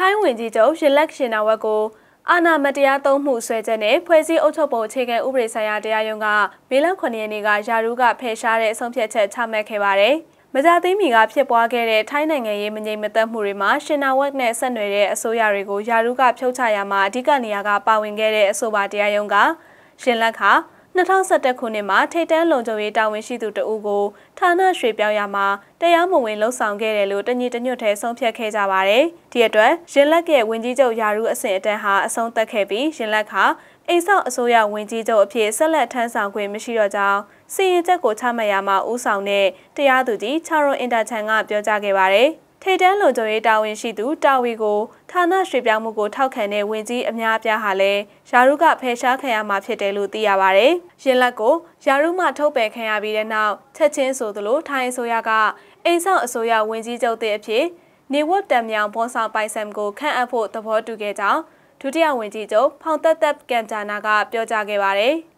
ထိုင်းဝင်ကြီးချုပ်ရှင်လက်ရှင်နာဝက်ကိုအာဏာမတရားသုံးမှုဆွဲချက်နဲ့ဖွဲ့စည်းအုပ်ချုပ်ပုံအခြေခံဥပဒေဆိုင်ရာတရားရုံးကမေလ9 ရက်နေ့ကယာရုကဖယ်ရှားတဲ့အဆုံးဖြတ်ချက်ချမှတ်ခဲ့ပါတယ်။မကြာသေးမီကဖြစ်ပွားခဲ့တဲ့ထိုင်းနိုင်ငံရေးမငြိမ်မသက်မှုတွေမှာရှင်နာဝက်နဲ့ဆက်နွယ်တဲ့အစိုးရတွေကိုယာရုကဖြုတ်ချရာမှာအဓိကနေရာကပါဝင်ခဲ့တဲ့အဆိုပါတရားရုံးကရှင်လက်ခ2011ခုနှစ်မှာထိပ်တန်းလုံခြုံရေးတာဝန်ရှိသူတဦးကိုဌာနရွှေ့ပြောင်းရမှာတရားမဝင်လှုပ်ဆောင်ခဲ့တယ်လို့တညီတညွတ်ထဲဆုံးဖြတ်ခဲ့ကြပါတယ်။ဒီအတွက်ရင်လက်ရဲ့ဝင်ကြီးချုပ်ယာရုအဆင့်အတန်းဟာအဆုံးသတ်ခဲ့ပြီးရင်လက်ခအိမ်ဆောက်အစိုးရဝင်ကြီးချုပ်အဖြစ်ဆက်လက်ထမ်းဆောင်ခွင့်မရှိတော့ကြောင်းစီရင်ချက်ကိုချမှတ်ရမှာဦးဆောင်တဲ့တရားသူကြီးချာရွန်အင်တာချန်ကပြောကြားခဲ့ပါတယ်။ထိပ်တန်းလုံခြုံရေးတာဝန်ရှိသူတာဝီကိုဌာနရွှေ့ပြောင်းမှုကိုထောက်ခံတဲ့ဝင်ကြီးအများအပြားဟာလည်းယာရုကဖယ်ရှားခံရမှာဖြစ်တယ်လို့သိရပါတယ်။ရင်လက်ကိုယာရုမှထုတ်ပယ်ခံရပြီးတဲ့နောက်ချက်ချင်းဆိုသလိုထိုင်းအစိုးရကအိမ်ဆောင်အစိုးရဝင်ကြီးချုပ်တဲ့အဖြစ်နေဝတ်တံမြောင်ဘောဆောင်ပိုင်ဆမ်ကိုခန့်အပ်ဖို့သဘောတူခဲ့ကြောင်းဒုတိယဝင်ကြီးချုပ်ဖောင်သက်သက်ကမ်ဂျာနာကပြောကြားခဲ့ပါတယ်။